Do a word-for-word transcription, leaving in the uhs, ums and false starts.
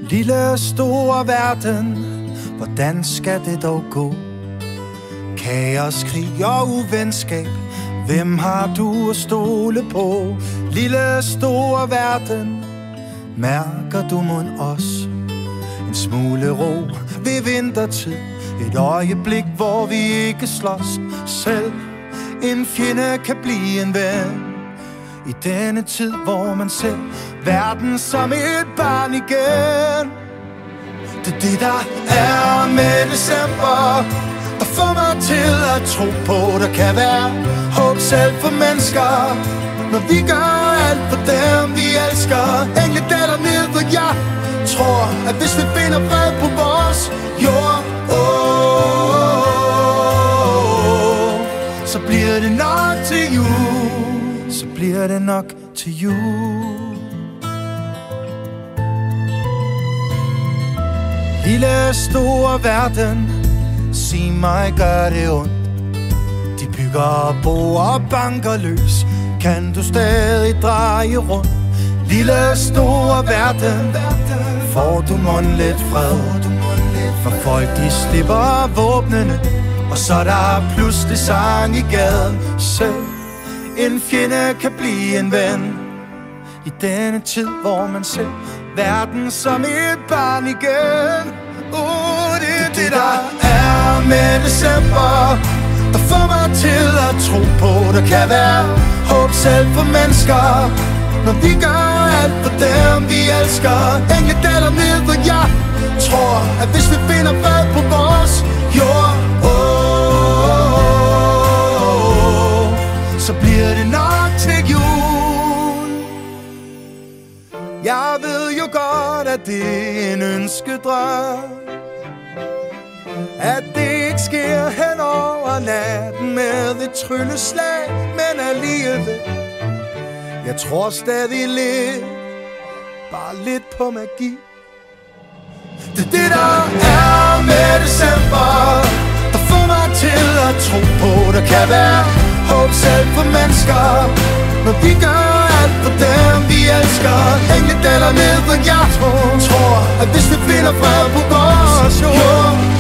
Lille store verden, hvordan skal det dog gå? Kaos, krig og uvenskab, hvem har du at stole på? Lille store verden, mærker du mon os? En smule ro ved vintertid, et øjeblik, hvor vi ikke slås. Selv en fjende kan blive en ven i denne tid, hvor man ser verden som et barn igen. Det er det, der er med december, der får mig til at tro på, der kan være håb selv for mennesker, når vi gør alt for dem, vi elsker. Engle daler ned, og jeg tror, at hvis vi finder fred på vores jord, oh, så bliver det nok til jul, så bliver det nok til jul. Lille store verden, sig mig, gør det ondt. De bygger bo og banker løs, kan du stadig dreje rundt? Lille store verden, får du mon lidt fred? For folk de slipper våbnene, og så er der pludselig sang i gaden. Selv en fjende kan blive en ven i denne tid, hvor man ser verden som et barn igen. Uh, det er det, der er med december, der får mig til at tro på, der kan være håb selv for mennesker, når vi gør alt for dem, vi elsker. Engle daler ned, og jeg tror, at hvis vi finder fred på vores jord, oh, så bliver det nok til jul. Jeg ved jo godt, at det er en ønskedrøm, at det ikke sker hen over natten med et trylleslag, men alligevel, jeg tror stadig lidt, bare lidt på magi. Det er det, der er med december, der får mig til at tro på, der kan være håb selv for mennesker, når vi gør alt for dem, vi elsker. Engle daler ned, og jeg tror, at hvis vi finder fred på vores jord,